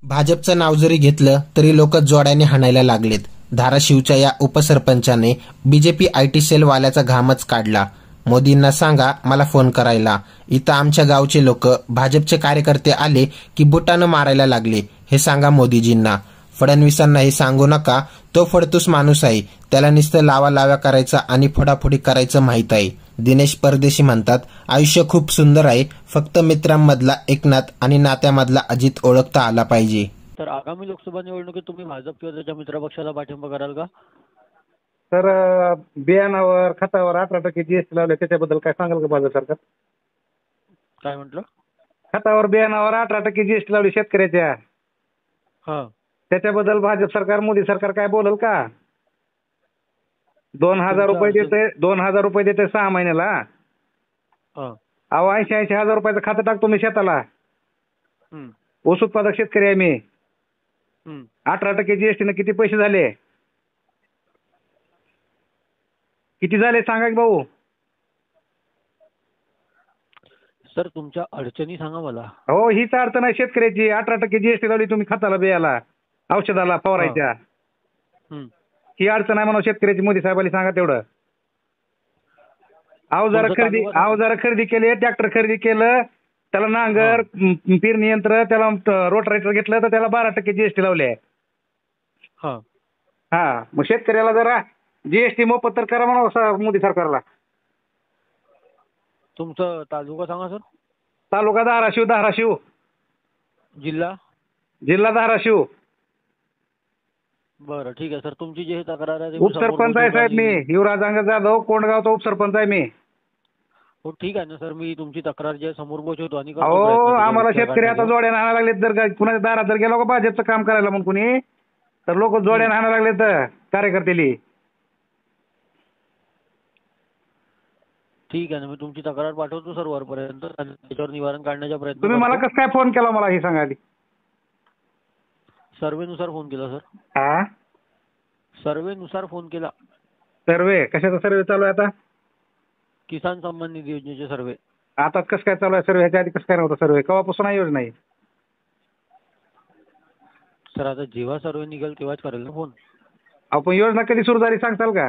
भाजपचं नाव जरी घेतलं तरी लोक जोड्याने हाणायला लागलेत. धाराशिवच्या या उपसरपंचाने बीजेपी आयटी सेलवाल्याचा घामच काढला. मोदींना सांगा मला फोन करायला. इथं आमच्या गावचे लोक भाजपचे कार्यकर्ते आले की बुटानं मारायला लागले, हे सांगा मोदीजींना. फडणवीसांना हे सांगू नका, तो फडतूस माणूस आहे. त्याला नुसतं लाव्या करायचं आणि फोडाफोडी करायचं माहीत आहे. दिनेश परदेशी म्हणतात, आयुष्य खूप सुंदर आहे, फक्त मित्रांमधला एकनाथ आणि नात्यामधला अजित ओळखता आला पाहिजे. तर आगामी लोकसभा निवडणुकीत तुम्ही भाजप किंवा त्याच्या मित्रपक्षाला पाठिंबा कराल का? तर बियाणावर खतावर 18% जीएसटी लावले, त्याच्याबद्दल काय सांगाल का भाजप सरकार? काय म्हटलं? खतावर बियाणावर 18% जीएसटी लावली शेतकऱ्याच्या, हा, त्याच्याबद्दल भाजप सरकार मोदी सरकार काय बोलल का? 2,000 रुपये देते, 2,000 रुपये देते 6 महिन्याला. हा, अहो 80 हजार रुपयाचं खातं टाकतो मी शेताला. ऊस उत्पादक शेतकरी आहे मी. 18% जीएसटी किती पैसे झाले? किती झाले सांगा की भाऊ. सर तुमच्या अडचणी सांगा मला. हो, हीच अडचण आहे शेतकऱ्याची. 18% जीएसटी लावली तुम्ही खताला, बियाला, औषधाला, फवारायच्या. ही अडचण आहे म्हणून शेतकऱ्याची. मोदी साहेबांनी सांगा तेवढं. अवजार खरेदी केले, ट्रॅक्टर खरेदी केलं, त्याला नांगर, पेरणी यंत्र, त्याला रोटावेटर घेतलं तर त्याला 12% जीएसटी लावले. हा, मग शेतकऱ्याला जरा जीएसटी मोफत तर करा म्हणा मोदी सरकारला. तुमचं तालुका सांगा सर. तालुका धाराशिव. जिल्हा धाराशिव. बरं ठीक आहे सर. तुमची जी तक्रार आहे उपसरपंच आहे साहेब मी. युवराज अंगद जाधव, कोंडगावचा उपसरपंच आहे मी. हो ठीक आहे ना सर, मी तुमची तक्रार जी आहे समोर पोहोचवतो. आणि आम्हाला शेतकरी आता जोड्याने आणायला लागलेत. जर कुणाच्या दारात जर गेलो का भाजपचं काम करायला म्हणून कुणी, तर लोक जोड्याने आणायला लागलेत कार्यकर्त्याली. ठीक आहे ना, मी तुमची तक्रार पाठवतो सर वरपर्यंत आणि त्याच्यावर निवारण काढण्याचा प्रयत्न. तुम्ही मला कसं काय फोन केला मला हे सांगा आधी. सर्वेनुसार फोन केला सर. हा, सर्वेनुसार फोन केला. सर्वे कशाचा सर्वे चालू आहे आता? किसान सन्मान निधी योजनेचे सर्वे. आता कसं काय चालू आहे सर्वे? ह्याच्या आधी कसं काय नव्हतं सर्वे? केव्हापासून आहे योजना? सर आता जेव्हा सर्वे निघेल तेव्हाच करेल ना फोन. आपण योजना कधी सुरू झाली सांगताल का?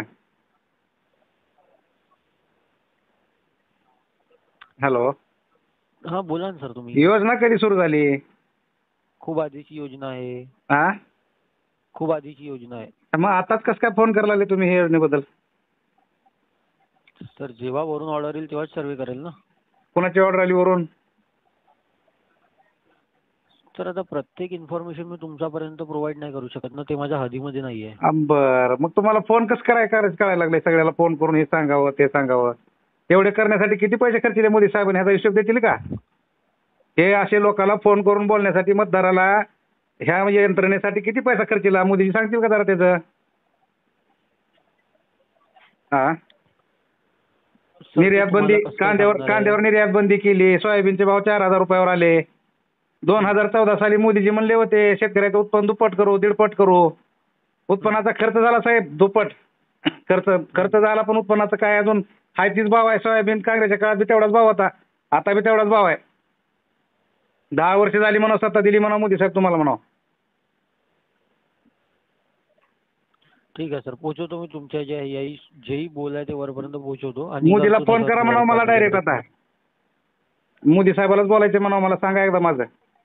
हॅलो, हा बोला ना सर तुम्ही. योजना कधी सुरू झाली? खूप आधीची योजना आहे. हा, खूप आधीची योजना आहे. मग आताच कसं काय फोन करायला लागले तुम्ही हे योजनेबद्दल? सर जेव्हा वरून ऑर्डर येईल तेव्हाच सर्वे करेल ना. कोणाची ऑर्डर आली वरून? सर आता प्रत्येक इन्फॉर्मेशन मी तुमच्यापर्यंत प्रोव्हाइड नाही करू शकत ना, ते माझ्या हदीमध्ये नाहीये. बरं, मग तुम्हाला फोन कसं करायला लागले सगळ्याला फोन करून हे सांगावं ते सांगावं? एवढे करण्यासाठी किती पैसे खर्च केले मोदी साहेबांनी ह्याचा हिशोब देतील का? हे असे लोकांना फोन करून बोलण्यासाठी, मतदाराला ह्या यंत्रणेसाठी किती पैसा खर्च केला मोदीजी सांगतील का जरा त्याचं? हा, निर्यात बंदी, कांद्यावर निर्यात बंदी केली, सोयाबीनचे भाव 4,000 रुपयावर आले. 2014 साली मोदीजी म्हणले होते शेतकऱ्याचं उत्पन्न दुप्पट करू, दीडपट करू. उत्पन्नाचा खर्च झाला साहेब दुप्पट. खर्च झाला, पण उत्पन्नाचं काय अजून हाय तीच भाव आहे. सोयाबीन काँग्रेसच्या काळात बी तेवढाच भाव होता, आता बी तेवढाच भाव आहे. 10 वर्ष झाली म्हणा, सत्ता दिली म्हणा मोदी साहेब तुम्हाला म्हणा. ठीक आहे सर, पोहोचवतो मी तुमच्या जेही बोल आहे ते वरपर्यंत पोहोचवतो. आणि मोदीला फोन करा म्हणा मला डायरेक्ट. आता मोदी साहेबालाच बोलायचं म्हणा, मला सांगा एकदा माझं.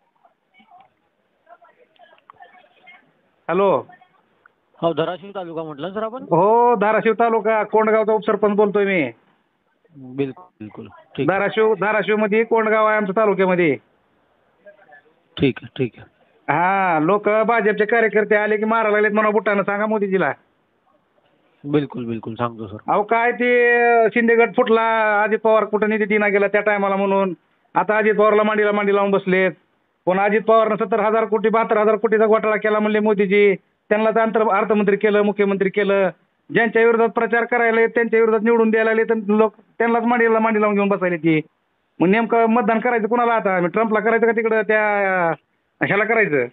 हॅलो, हो धाराशिव तालुका म्हटलं सर आपण? हो, धाराशिव तालुका, कोंडगावचा उपसरपंच बोलतोय मी. बिलकुल. धाराशिव मध्ये कोंडगाव आहे आमच्या तालुक्यामध्ये. ठीक आहे. हा, लोक भाजपचे कार्यकर्ते आले की मारायला लागलेत म्हणा बुटानं, सांगा मोदीजीला. बिलकुल सांगतो सर. अहो काय ते शिंदे गट फुटला, अजित पवार कुठं निधी दिना गेला त्या टायमाला म्हणून. आता अजित पवारला मांडी लावून बसलेत. पण अजित पवारनं 70,000 कोटी 72,000 कोटीचा घोटाळा केला म्हणले मोदीजी. त्यांना अर्थमंत्री केलं, मुख्यमंत्री केलं. ज्यांच्या विरोधात प्रचार करायला त्यांच्या विरोधात निवडून द्यायला लागले तर लोक त्यांनाच मांडी लावून घेऊन बसायला ती. मग नेमकं मतदान करायचं कुणाला आता? ट्रम्पला करायचं का तिकडं त्या ह्याला करायचं?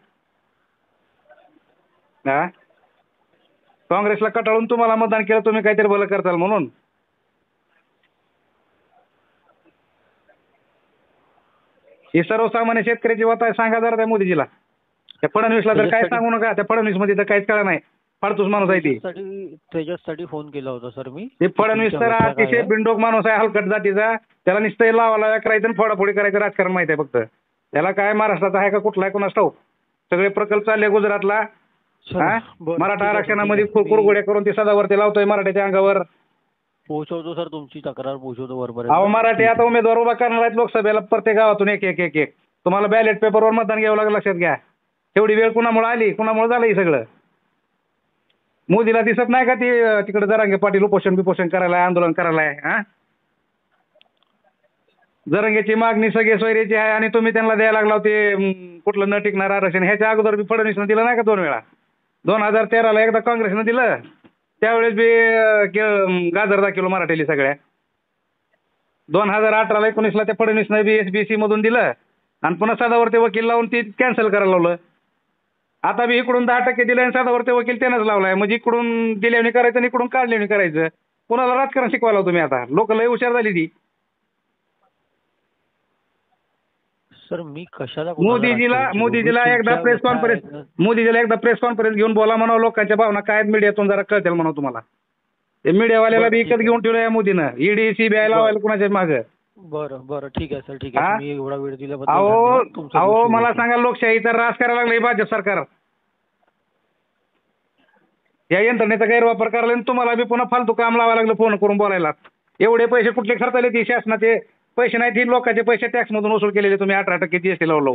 हा, काँग्रेसला कटाळून तुम्हाला मतदान केलं, तुम्ही काहीतरी भलं करताल म्हणून. ही सर्वसामान्य शेतकऱ्याची वात आहे, सांगा जरा त्या मोदीजीला. त्या फडणवीसला तर काय सांगू नका, त्या फडणवीस मध्ये तर काहीच कळलं नाही, फाडतूस माणूस आहे ती. त्याच्यासाठी फोन केला होता सर मी. ते फडणवीस तर अतिशय बिंडोक माणूस आहे, हलकट जातीचा. त्याला नुसतं लावा करायचं आणि फोडाफोडी करायचं राजकारण माहिती आहे फक्त. त्याला काय महाराष्ट्राचा आहे का कुठला आहे कोणास ठाऊक. सगळे प्रकल्प चालले गुजरातला. मराठा आरक्षणामध्ये कुरगोड्या करून ते सदावरती लावतोय मराठ्याच्या अंगावर. पोहोचवतो सर, तुमची तक्रार पोहोचवतो बरोबर. अहो मराठी आता उमेदवार उभा करणार आहेत लोकसभेला, प्रत्येक गावातून एक एक एक एक. तुम्हाला बॅलेट पेपरवर मतदान घ्यावं लागलं, लक्षात घ्या. एवढी वेळ कुणामुळे आली, कुणामुळे झालं हे सगळं. मोदीला दिसत नाही का ती तिकडे जरांगे पाटील उपोषण करायला, आंदोलन करायला आहे. जरांगेची मागणी सगळे सोयरीची आहे आणि तुम्ही त्यांना द्यायला लागला ते कुठलं न टिकणार आरक्षण. ह्याच्या अगोदर बी फडणवीसनं दिलं नाही का 2 वेळा. 2013ला एकदा काँग्रेसनं दिलं, त्यावेळेस बी गाजर दाखवलं मराठीला सगळ्या. 2018ला 19ला त्या फडणवीसनं बी SBC मधून दिलं आणि पुन्हा सदावरती वकील लावून ती कॅन्सल करायला लावलं. आता बी इकडून 10% दिलं आणि सदावरती वकील त्यानंच लावलाय. म्हणजे इकडून दिल्याने करायचं आणि इकडून काढल्याने करायचं. कुणाला राजकारण शिकवायला तुम्ही आता. लोक लय हुशार झाली ती. सर मी कशाला मोदीजीला एकदा प्रेस कॉन्फरन्स घेऊन बोला म्हणावं, लोकांच्या भावना काय मीडियातून जरा कळतील म्हणावं तुम्हाला. ते मीडियावाल्याला बी विकत घेऊन ठेवलं या मोदीनं. ED CBI लावायला कुणाच्या मागं. बरं ठीक आहे सर, ठीक आहे. तुम्ही एवढा वेळ दिल्याबद्दल. अहो मला सांगा, लोकशाहीचा राज करायला लागलं भाजप सरकार. या यंत्रणेचा गैरवापर करायला आणि तुम्हाला बी पुन्हा फालतू काम लावायला लागलं फोन करून बोलायला. एवढे पैसे कुठले खर्चले ती शासनाचे पैसे नाही, ती लोकांचे पैसे टॅक्समधून वसूल केलेले तुम्ही. 18% GST लावलो.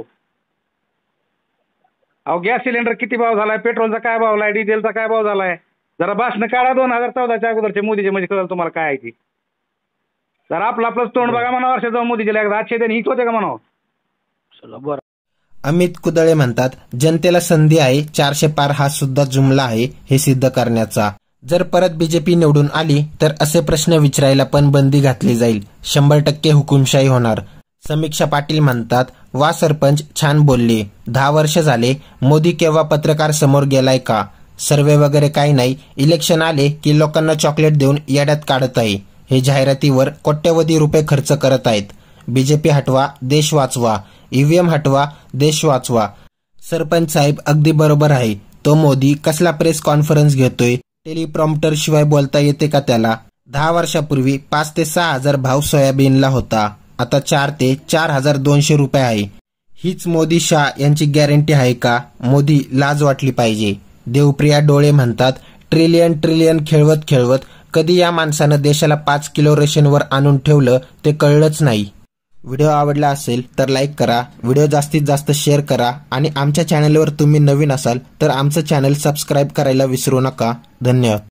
अहो गॅस सिलेंडर किती भाव झालाय, पेट्रोलचा काय भाव झालाय, डिझेलचा काय भाव झालाय. जरा भाषण काढा 2014च्या अगोदरचे मोदीचे, म्हणजे कळलं तुम्हाला काय आहे ती. तर आपलं तोंड बघा म्हणा वर्षात जाऊन मोदीजीला एकदा. आजचे दिन हीच होते का म्हणावं. चला बरं. अमित कुदळे म्हणतात, जनतेला संधी आहे, 400 पार हा सुद्धा जुमला आहे हे सिद्ध करण्याचा. जर परत बीजेपी निवडून आली तर असे प्रश्न विचारायला पण बंदी घातली जाईल. 100% हुकुमशाही होणार. समीक्षा पाटील म्हणतात, वा सरपंच छान बोलले. 10 वर्ष झाले, मोदी केव्हा पत्रकार समोर गेलाय का? सर्वे वगैरे काही नाही. इलेक्शन आले की लोकांना चॉकलेट देऊन येड्यात काढत आहे. हे जाहिरातीवर कोट्यवधी रुपये खर्च करत आहेत. बीजेपी हटवा, देश वाचवा. EVM हटवा, देश वाचवा. सरपंच साहेब अगदी बरोबर आहे. तो मोदी कसला प्रेस कॉन्फरन्स घेतोय? टेलिप्रॉम्प्टर शिवाय बोलता येते का त्याला? 10 वर्षापूर्वी 5 ते 6 हजार भाव सोयाबीनला होता. आता 4 ते 4,200 रुपये आहे. हीच मोदी शाह यांची गॅरंटी आहे का? मोदी लाज वाटली पाहिजे. देवप्रिया डोळे म्हणतात, ट्रिलियन खेळवत कधी या माणसानं देशाला 5 किलो रेशनवर आणून ठेवलं ते कळलंच नाही. व्हिडिओ आवडला असेल तर लाईक करा, व्हिडिओ जास्तीत जास्त शेअर करा आणि आमच्या चॅनलवर तुम्ही नवीन असाल तर आमचं चॅनल सबस्क्राईब करायला विसरू नका. धन्यवाद.